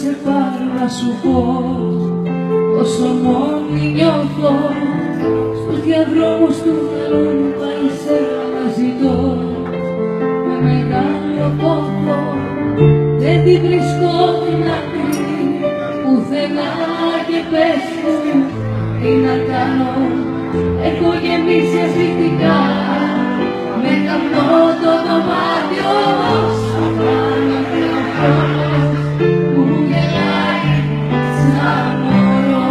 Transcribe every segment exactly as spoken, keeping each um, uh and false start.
σε πάρω να σου πω όσο μόνη νιώθω. Στους διαδρόμους του μυαλού μου πάλι σένα να ζητώ με μεγάλο πόθο. Δεν τη βρίσκω την άκρη πουθενά και πες μου τι να κάνω. Έχω γεμίσει ασφυκτικά με καπνό το δωμάτιο. Σαν πάνω και ο χρόνος που μου γελάει σαν μωρό.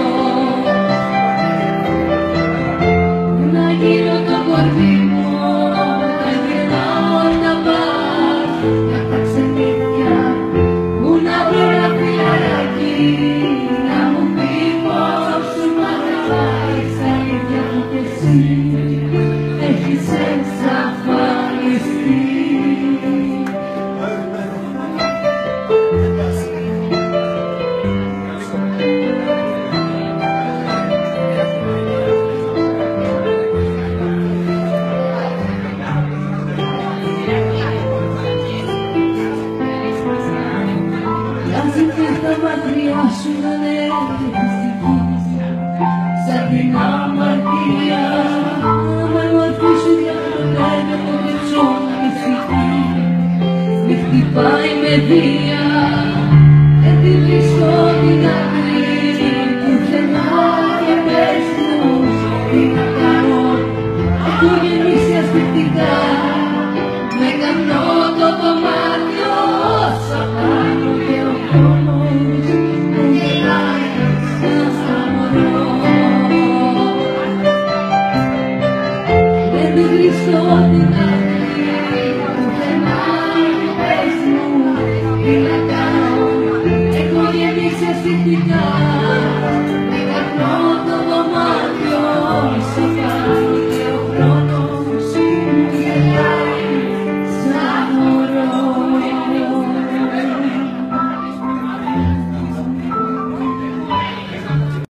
Να γίνω το κορμί μου, να γυρνάω τα μπαρ, για τα ξενύχια που να βρω ένα φιλαράκι να μου πει πως σου μ' αγαπάει. Στα ίδια μου κι εσύ έχεις εξαφανιστεί. Μοιάζει και τα μακριά σου να είναι ευτυχιστική σαν την αμαρτία. Άμα η μορφή σου διαπροτεύει από το ψώμα μυστική μη χτυπάει με βία. Δεν τη βρίσκω την άκρη πουθενά και πες μου τι να κάνω. Έχω γεννήσει ασφυκτικά